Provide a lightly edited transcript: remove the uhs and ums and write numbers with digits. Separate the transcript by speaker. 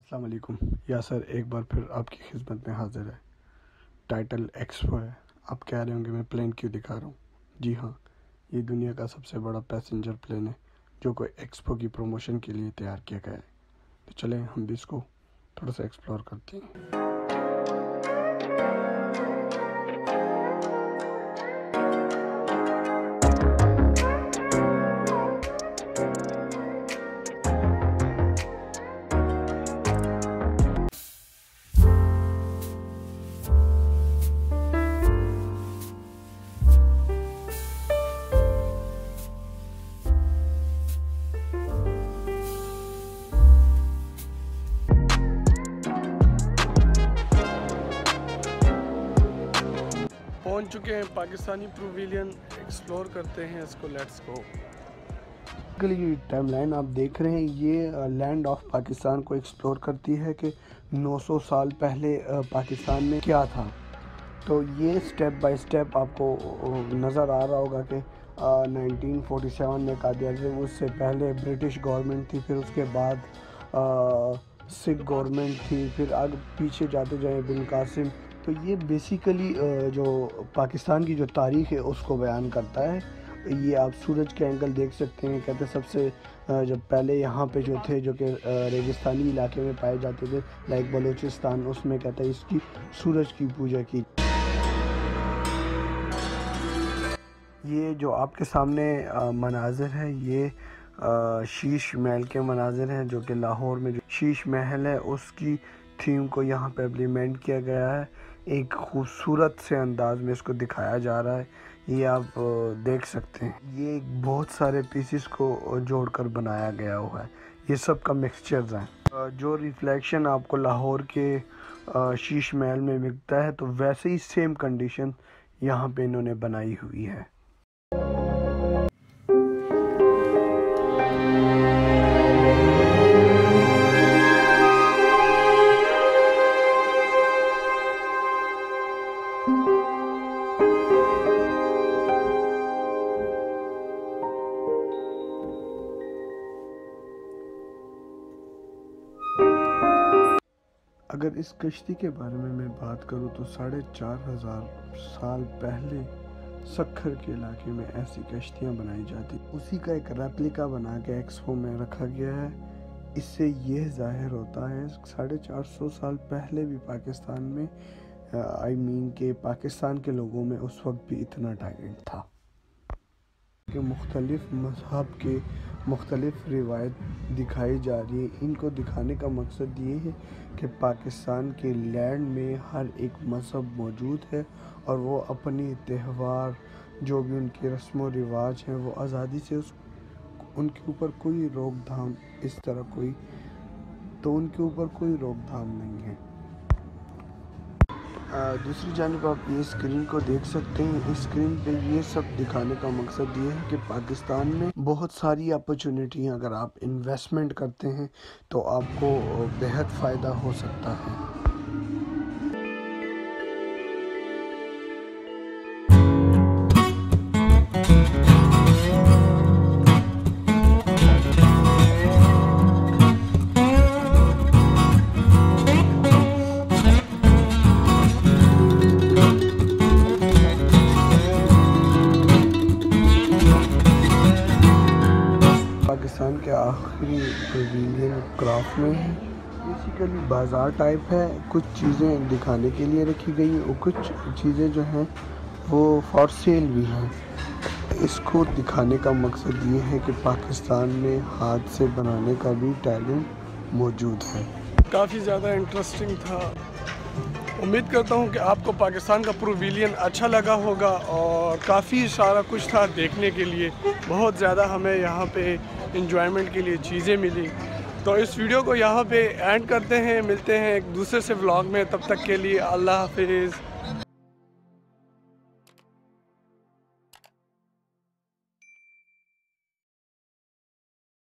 Speaker 1: अस्सलाम वालेकुम। यासर एक बार फिर आपकी खिदमत में हाजिर है। टाइटल एक्सपो है। आप कह रहे होंगे मैं प्लेन क्यों दिखा रहा हूँ। जी हाँ, ये दुनिया का सबसे बड़ा पैसेंजर प्लेन है जो कोई एक्सपो की प्रमोशन के लिए तैयार किया गया है। तो चलें हम भी इसको थोड़ा सा एक्सप्लोर करते हैं। पहुंच चुके हैं पाकिस्तानी प्रोविलियन, एक्सप्लोर करते हैं इसको। Let's go. टाइमलाइन आप देख रहे हैं, ये लैंड ऑफ पाकिस्तान को एक्सप्लोर करती है कि 900 साल पहले पाकिस्तान में क्या था। तो ये स्टेप बाय स्टेप आपको नज़र आ रहा होगा कि 1947 में कादियानिज़म, उससे पहले ब्रिटिश गवर्नमेंट थी, फिर उसके बाद सिख गवर्नमेंट थी, फिर आगे पीछे जाते जाए बिन कासिम। तो ये बेसिकली जो पाकिस्तान की जो तारीख़ है उसको बयान करता है। ये आप सूरज के एंगल देख सकते हैं। कहते हैं सबसे जब पहले यहाँ पे जो थे, जो कि रेगिस्तानी इलाके में पाए जाते थे लाइक बलूचिस्तान, उसमें कहते हैं इसकी सूरज की पूजा की। ये जो आपके सामने मनाजिर है, ये शीश महल के मनाजिर हैं, जो कि लाहौर में जो शीश महल है उसकी थीम को यहाँ पे इम्प्लीमेंट किया गया है। एक खूबसूरत से अंदाज में इसको दिखाया जा रहा है। ये आप देख सकते हैं, ये बहुत सारे पीसेस को जोड़कर बनाया गया हुआ है। ये सब का मिक्सचर्स हैं। जो रिफ्लेक्शन आपको लाहौर के शीश महल में मिलता है, तो वैसे ही सेम कंडीशन यहाँ पे इन्होंने बनाई हुई है। अगर इस कश्ती के बारे में मैं बात करूं तो 4,500 साल पहले सक्खर के इलाके में ऐसी कश्तियां बनाई जाती, उसी का एक रेप्लिका बना के एक्सपो में रखा गया है। इससे यह जाहिर होता है 450 साल पहले भी पाकिस्तान में के पाकिस्तान के लोगों में उस वक्त भी इतना टैलेंट था कि मुख्तलिफ मज़हब के मुख्तलिफ रिवायत दिखाई जा रही है। इनको दिखाने का मकसद ये है कि पाकिस्तान के लैंड में हर एक मज़हब मौजूद है और वो अपनी त्यौहार, जो भी उनके रस्म व रिवाज हैं, वो आज़ादी से उनके ऊपर कोई रोकथाम उनके ऊपर कोई रोकथाम नहीं है। दूसरी जानिब आप ये स्क्रीन को देख सकते हैं। इस स्क्रीन पे ये सब दिखाने का मकसद ये है कि पाकिस्तान में बहुत सारी अपॉर्चुनिटी, अगर आप इन्वेस्टमेंट करते हैं तो आपको बेहद फ़ायदा हो सकता है। पाकिस्तान के आखिरी पवेलियन क्राफ्ट में है। बेसिकली बाज़ार टाइप है। कुछ चीज़ें दिखाने के लिए रखी गई हैं और कुछ चीज़ें जो हैं वो फॉर सेल भी हैं। इसको दिखाने का मकसद ये है कि पाकिस्तान में हाथ से बनाने का भी टैलेंट मौजूद है। काफ़ी ज़्यादा इंटरेस्टिंग था। उम्मीद करता हूँ कि आपको पाकिस्तान का प्रोविलियन अच्छा लगा होगा और काफ़ी सारा कुछ था देखने के लिए। बहुत ज़्यादा हमें यहाँ पे एंजॉयमेंट के लिए चीज़ें मिली। तो इस वीडियो को यहाँ पे एंड करते हैं। मिलते हैं एक दूसरे से व्लॉग में। तब तक के लिए अल्लाह हाफिज़।